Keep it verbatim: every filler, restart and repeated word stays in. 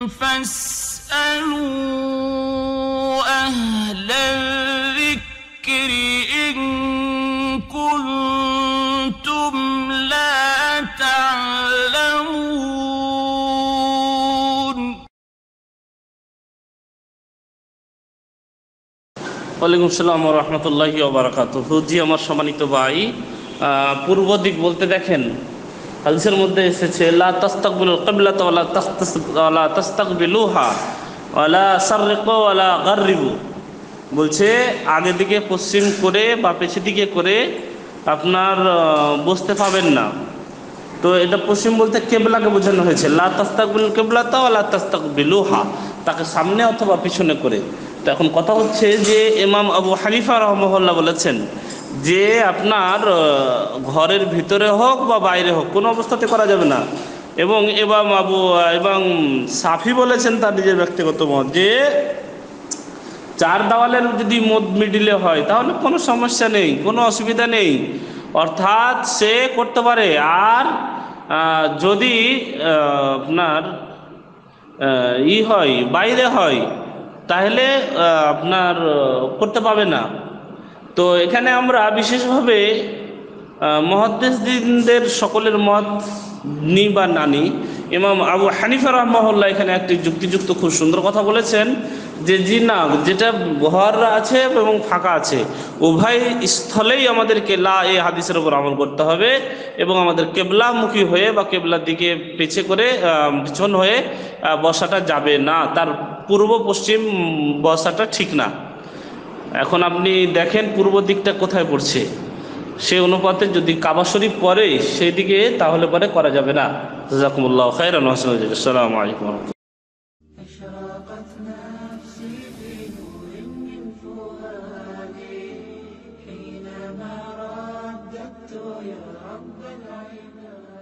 فاسألوا أهل الذكر إن كنتم لا تعلمون. ওয়ালাইকুম আসসালাম ওয়া রাহমাতুল্লাহি ওয়া বারাকাতুহু। জি আমার সম্মানিত ভাই, পূর্ব দিক বলতে দেখেন হাদিসের মধ্যে এসেছে লা তাস্তাকবিলুল কিবলাতা ওয়া লা তাস্তাকবিলুহা তাস্তাকবিলুহা ওয়া লা সাররিকু ওয়া লা গাররিবু। বলছে আগে দিকে পশ্চিম করে বা পেছন দিকে করে আপনার বসতে পাবেন না। তো এটা পশ্চিম বলতে কেবলাকে বোঝানো হয়েছে, লা তাস্তাকবিলুল কিবলাতা ওয়া লা তাস্তাকবিলুহা, তাকে সামনে অথবা পিছনে করে। তো এখন কথা হচ্ছে যে ইমাম আবু হানিফা রাহিমাহুল্লাহ বলেছেন যে আপনার ঘরের ভিতরে হোক বা বাইরে হোক কোনো অবস্থাতে করা যাবে না। এবং এবং আবু এবং সাফি বলেছেন তার নিজের ব্যক্তিগত মত যে চার দেওয়ালের যদি মদ মিডিলে হয় তাহলে কোনো সমস্যা নেই, কোনো অসুবিধা নেই, অর্থাৎ সে করতে পারে। আর যদি আপনার ই হয় বাইরে হয় তাহলে আপনার করতে পাবে না। তো এখানে আমরা বিশেষভাবে মুহাদ্দিসদের সকলের মত নি বা নানি। ইমাম আবু হানিফা রাহিমাহুল্লাহ এখানে একটি যুক্তিযুক্ত খুব সুন্দর কথা বলেছেন যে জি না, যেটা ঘর আছে এবং ফাঁকা আছে উভয় স্থলেই আমাদেরকে লা এই হাদিসের উপর আমল করতে হবে এবং আমাদের কেবলামুখী হয়ে বা কেবলার দিকে পেছে করে পিছন হয়ে বসাটা যাবে না, তার পূর্ব পশ্চিম বসাটা ঠিক না। এখন আপনি দেখেন পূর্ব দিকটা কোথায় পড়ছে, সেই অনুপাতে যদি কাবা শরীফ পড়ে সেই দিকে তাহলে পরে করা যাবে না। জাযাকুমুল্লাহু খাইরান। আসসালামু আলাইকুম। حينما رددت يا رب العباد